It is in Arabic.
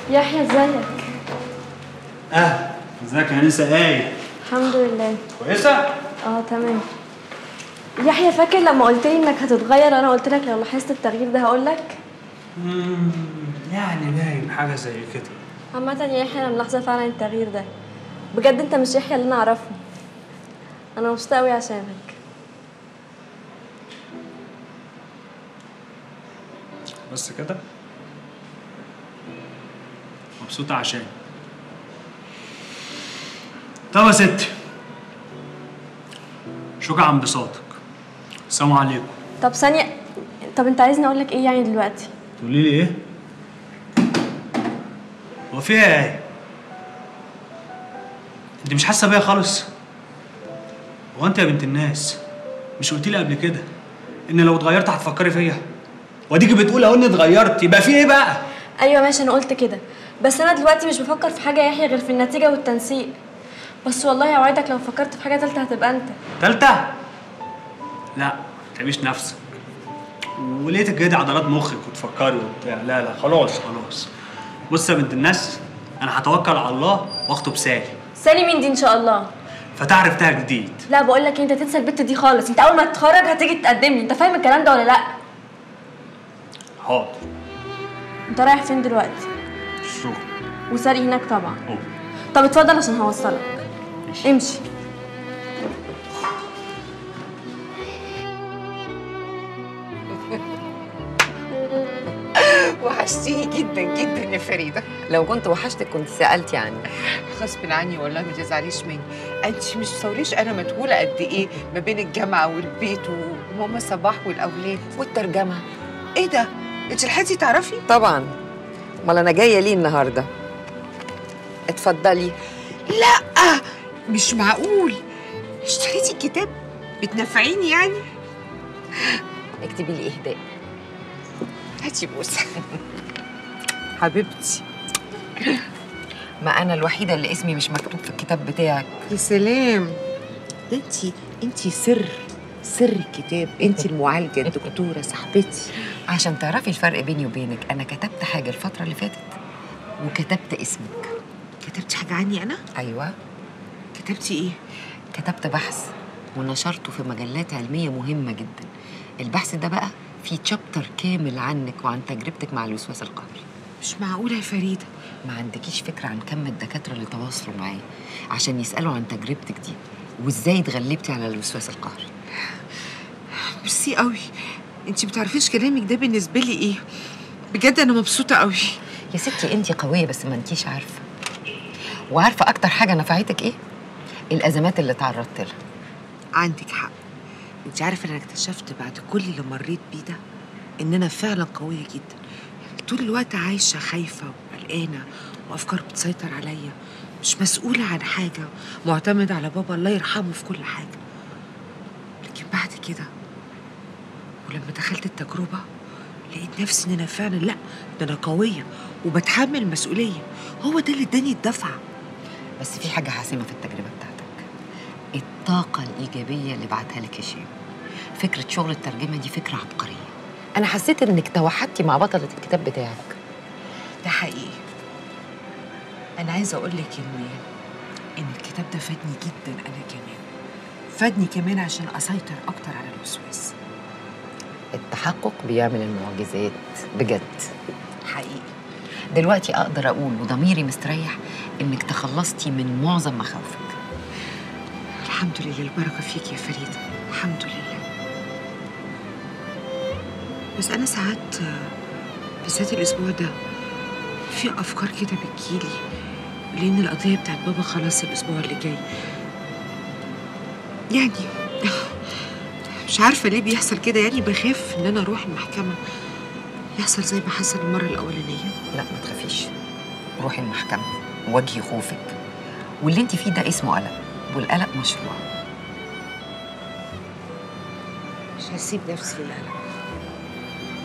يحيى ازيك؟ ازيك يا انسه ايه؟ الحمد لله. كويسه؟ تمام. يحيى فاكر لما قلت لي انك هتتغير انا قلت لك لو لاحظت التغيير ده هقول لك؟ يعني باين حاجه زي كده. عامة يا يحيى انا ملاحظه فعلا التغيير ده. بجد انت مش يحيى اللي انا اعرفه. انا مبسوطه قوي عشانك. بس كده؟ مبسوطه عشان طب يا ستي، شكرا على انبساطك. السلام عليكم. طب ثانيه، طب انت عايزني اقول لك ايه يعني دلوقتي؟ تقولي لي ايه؟ هو في ايه؟ انت مش حاسه بيا خالص؟ هو انت يا بنت الناس مش قلتي لي قبل كده ان لو اتغيرت هتفكري فيا؟ واديكي بتقول اهو اني اتغيرت، يبقى في ايه بقى؟ ايوه ماشي انا قلت كده، بس انا دلوقتي مش بفكر في حاجه يا يحيى غير في النتيجه والتنسيق. بس والله اوعدك لو فكرت في حاجه تالته هتبقى انت. تالتة؟ لا متعبيش نفسك، ولقيتك كده عضلات مخك وتفكري وبتاع. لا لا خلاص خلاص. بص يا بنت الناس، انا هتوكل على الله واخطب سالي. سالي مين دي ان شاء الله؟ فتح عرفتها جديد. لا بقول لك انت تنسى البت دي خالص، انت اول ما تتخرج هتيجي تقدمني، انت فاهم الكلام ده ولا لا؟ حاضر. انت رايح فين دلوقتي؟ الشغل. وساري هناك طبعا. أوه. طب اتفضل عشان هوصلك. ماشي. امشي. وحشتيني جدا جدا يا فريده. لو كنت وحشتك كنت سألتي عني. غصب عني والله، ما تزعليش مني. انت مش تصوريش انا مشغوله قد ايه ما بين الجامعه والبيت وماما صباح والاولاد. والترجمة ايه ده؟ انت لحقتي تعرفي؟ طبعا، امال انا جايه ليه النهارده؟ اتفضلي. لا مش معقول، اشتريتي الكتاب؟ بتنفعيني يعني؟ اكتبي لي اهداء. هاتي بوسه. حبيبتي. ما انا الوحيده اللي اسمي مش مكتوب في الكتاب بتاعك. يا سلام، ده انت سر الكتاب، انت المعالجه الدكتوره صاحبتي. عشان تعرفي الفرق بيني وبينك، انا كتبت حاجه الفتره اللي فاتت وكتبت اسمك. كتبتي حاجه عني انا؟ ايوه. كتبتي ايه؟ كتبت بحث ونشرته في مجلات علميه مهمه جدا. البحث ده بقى فيه تشابتر كامل عنك وعن تجربتك مع الوسواس القهري. مش معقوله يا فريده. ما عندكيش فكره عن كم الدكاتره اللي تواصلوا معايا عشان يسالوا عن تجربتك دي وازاي اتغلبتي على الوسواس القهري. ميرسي قوي. انت بتعرفيش كلامك ده بالنسبه لي ايه. بجد انا مبسوطه قوي. يا ستي انتي قويه بس ما انتيش عارفه. وعارفه اكتر حاجه نفعتك ايه؟ الازمات اللي تعرضت لها. عندك حق. انت عارفه انا اكتشفت بعد كل اللي مريت بيه ده ان انا فعلا قويه جدا. طول الوقت عايشه خايفه وقلقانه وافكار بتسيطر عليا، مش مسؤوله عن حاجه، معتمده على بابا الله يرحمه في كل حاجه. لكن بعد كده ولما دخلت التجربه لقيت نفسي ان انا فعلا لا، ده انا قويه وبتحمل المسؤوليه. هو ده اللي اداني الدفعه. بس في حاجه حاسمه في التجربه بتاعتك، الطاقه الايجابيه اللي بعتها لك هشام. فكره شغل الترجمه دي فكره عبقريه. انا حسيت انك توحدتي مع بطله الكتاب بتاعك. ده حقيقي. انا عايزه اقول لك ان الكتاب ده فادني جدا. انا كمان فادني كمان عشان اسيطر اكتر على الوسواس. التحقق بيعمل المعجزات بجد. حقيقي. دلوقتي اقدر اقول وضميري مستريح انك تخلصتي من معظم مخاوفك. الحمد لله، البركه فيك يا فريده، الحمد لله. بس انا ساعات بالذات الاسبوع ده في افكار كده بتجيلي، لان القضيه بتاعت بابا خلاص الاسبوع اللي جاي. يعني مش عارفه ليه بيحصل كده، يعني بخاف ان انا اروح المحكمه يحصل زي ما حصل المره الاولانيه. لا ما تخافيش، روحي المحكمه وواجهي خوفك، واللي انت فيه ده اسمه قلق، والقلق مشروع. مش هسيب نفسي للقلق.